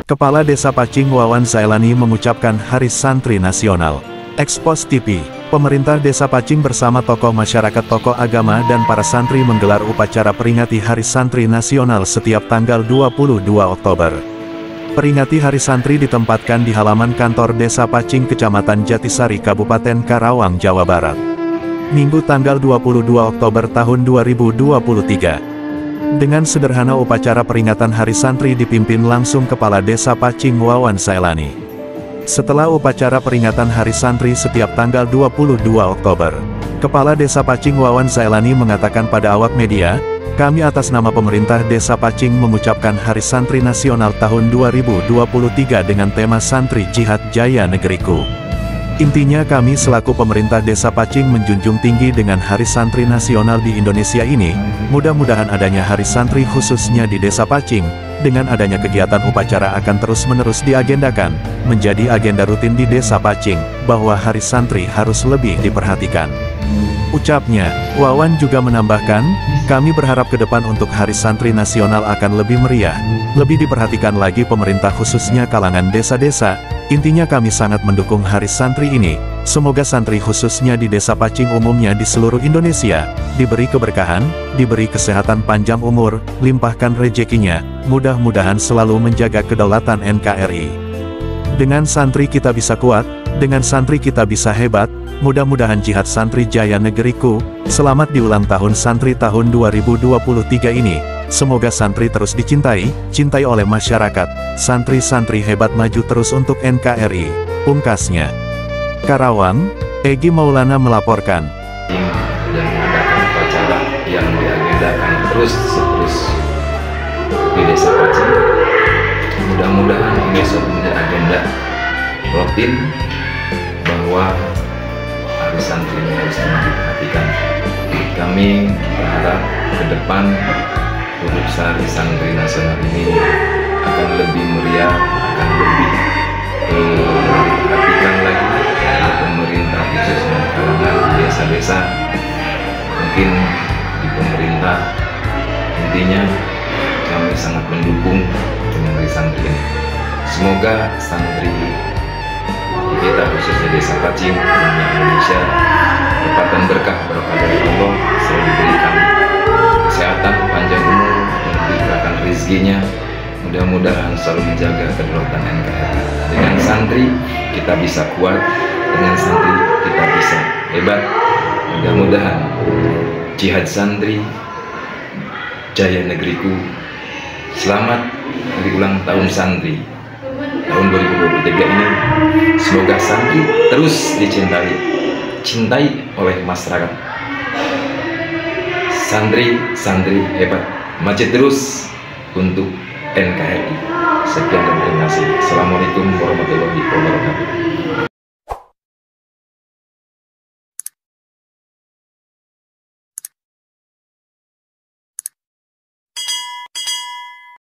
Kepala Desa Pacing Wawan Zailani mengucapkan Hari Santri Nasional. Expos TV, pemerintah Desa Pacing bersama tokoh masyarakat, tokoh agama dan para santri menggelar upacara peringati Hari Santri Nasional setiap tanggal 22 Oktober. Peringati Hari Santri ditempatkan di halaman kantor Desa Pacing, Kecamatan Jatisari, Kabupaten Karawang, Jawa Barat. Minggu tanggal 22 Oktober tahun 2023. Dengan sederhana upacara peringatan Hari Santri dipimpin langsung Kepala Desa Pacing Wawan Zailani. Setelah upacara peringatan Hari Santri setiap tanggal 22 Oktober, Kepala Desa Pacing Wawan Zailani mengatakan pada awak media, "Kami atas nama pemerintah Desa Pacing mengucapkan Hari Santri Nasional tahun 2023 dengan tema Santri Jihad Jaya Negeriku. Intinya kami selaku pemerintah Desa Pacing menjunjung tinggi dengan Hari Santri Nasional di Indonesia ini. Mudah-mudahan adanya Hari Santri khususnya di Desa Pacing, dengan adanya kegiatan upacara akan terus-menerus diagendakan, menjadi agenda rutin di Desa Pacing, bahwa Hari Santri harus lebih diperhatikan." Ucapnya, Wawan juga menambahkan, "Kami berharap ke depan untuk Hari Santri Nasional akan lebih meriah, lebih diperhatikan lagi pemerintah khususnya kalangan desa-desa. Intinya kami sangat mendukung Hari Santri ini. Semoga santri khususnya di Desa Pacing umumnya di seluruh Indonesia, diberi keberkahan, diberi kesehatan panjang umur, limpahkan rezekinya, mudah-mudahan selalu menjaga kedaulatan NKRI. Dengan santri kita bisa kuat, dengan santri kita bisa hebat, mudah-mudahan jihad santri jaya negeriku. Selamat di ulang tahun santri tahun 2023 ini. Semoga santri terus dicintai, cintai oleh masyarakat. Santri-santri hebat maju terus untuk NKRI," pungkasnya. Karawang, Egy Maulana melaporkan. Dan mengadakan upacara yang diagendakan terus-menerus di Desa Pacing. Mudah-mudahan ini suatu menjadi agenda rutin bahwa Hari Santri ini harus diperhatikan. Kami berharap ke depan untuk Hari Santri Nasional ini akan lebih meriah, akan lebih diperhatikan lagi oleh pemerintah khususnya di kalangan desa-desa, mungkin di pemerintah. Intinya kami sangat mendukung dengan Hari Santri ini. Semoga santri kita khususnya Desa Pacing dan Indonesia dapatkan berkah dari Allah, selalu diberikan kesehatan, panjang umur, dan diberikan rezekinya. Mudah-mudahan selalu menjaga kedaulatan NKRI. Dengan santri kita bisa kuat, dengan santri kita bisa hebat. Mudah-mudahan jihad santri jaya negeriku. Selamat hari ulang tahun santri tahun 2023 ini. Semoga santri terus cintai oleh masyarakat. Santri hebat, maju terus untuk NKRI. Sekian dan terima kasih. Assalamualaikum warahmatullahi wabarakatuh.